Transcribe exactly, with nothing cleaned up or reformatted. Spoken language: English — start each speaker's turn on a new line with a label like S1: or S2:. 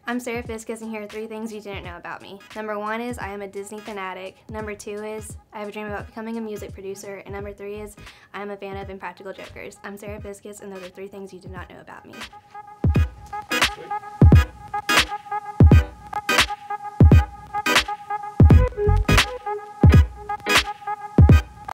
S1: I'm Sarah Fiscus, and here are three things you didn't know about me. Number one is I am a Disney fanatic. Number two is I have a dream about becoming a music producer. And number three is I am a fan of Impractical Jokers. I'm Sarah Fiscus, and those are three things you did not know about me.